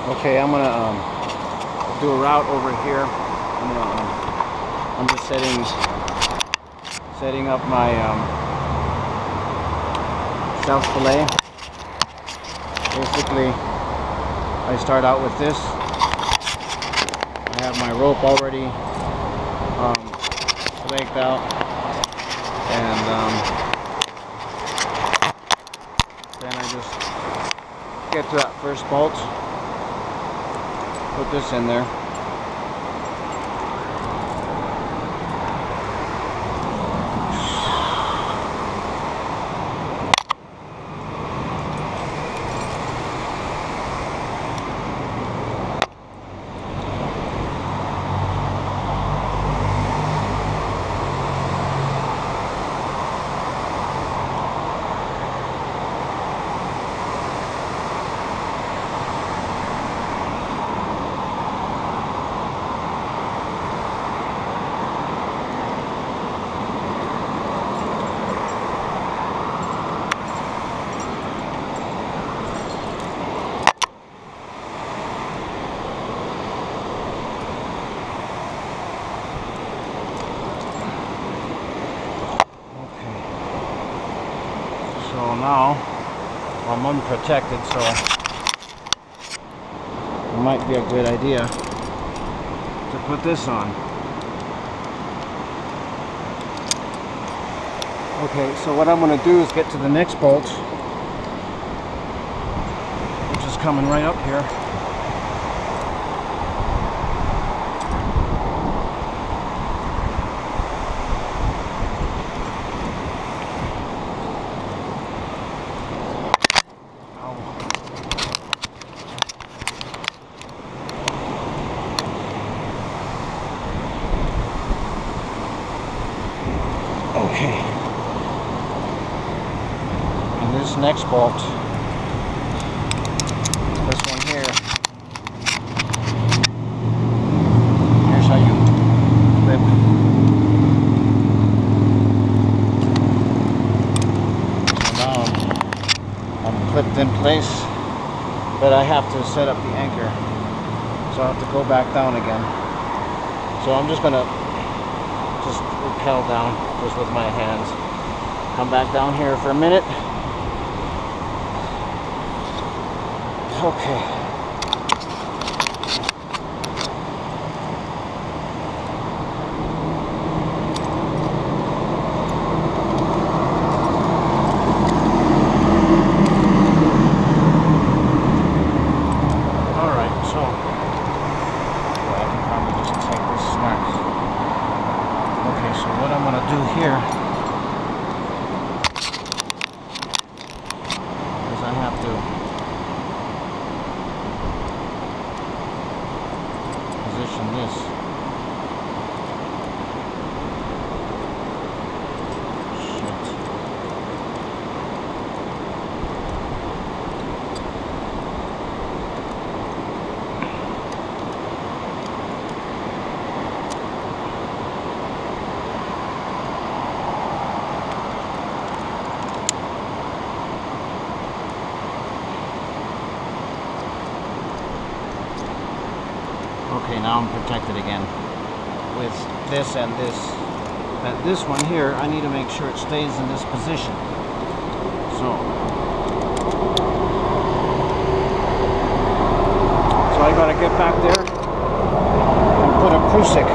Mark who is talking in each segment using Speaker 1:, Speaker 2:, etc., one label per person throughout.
Speaker 1: Okay, I'm gonna do a route over here. I'm just setting up my self fillet. Basically, I start out with this. I have my rope already flaked out, and then I just get to that first bolt. Put this in there. So now I'm unprotected, so it might be a good idea to put this on. Okay, so what I'm going to do is get to the next bolt, which is coming right up here. Okay, and this next bolt, this one here, here's how you clip. So now I'm clipped in place, but I have to set up the anchor, so I have to go back down again. So I'm just gonna rappel down just with my hands. Come back down here for a minute. Okay. Alright, so I can probably just take this snap. Okay, so what I'm going to do here is I have to position this. Shit. Okay, now I'm protected again with this and this. But this one here, I need to make sure it stays in this position. So I gotta get back there and put a prusik.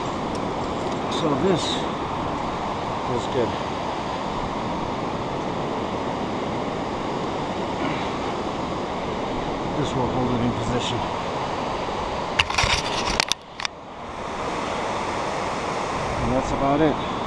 Speaker 1: So this is good. This will hold it in position. And that's about it.